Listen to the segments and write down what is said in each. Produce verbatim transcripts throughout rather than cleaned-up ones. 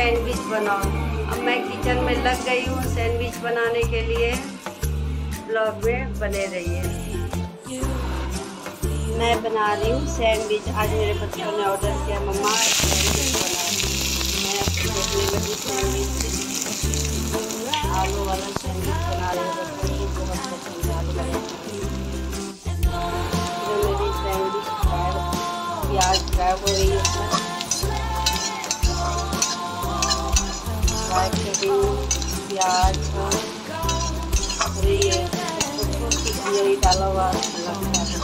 Sandwich बनाओ। अब मैं किचन में लग गई हूँ सैंडविच बनाने के लिए। ब्लॉग में बने रहिए। मैं बना रही हूँ सैंडविच। आज मेरे बच्चों ने ऑर्डर किया, मम्मा सैंडविच बना। मैं देखने लगी सैंडविच, आलू वाला सैंडविच बना रही हूँ। बच्चों को बहुत पसंद है आलू वाला सैंडविच। मेरी सैंडविच प्याज फ्राई हो रही है, फ्राई कर रही हूँ प्याज और ये यही डाला हुआ लगता है।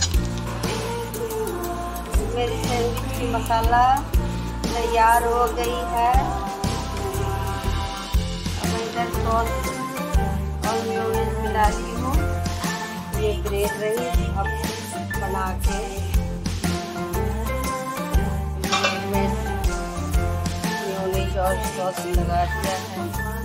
मेरी सैंडविच की मसाला तैयार हो गई है। अब इधर सॉस और मेयोनीज मिला रही हूँ। ये ब्रेड रही, अब बना के मेयोनीज और सॉस लगा दिया है।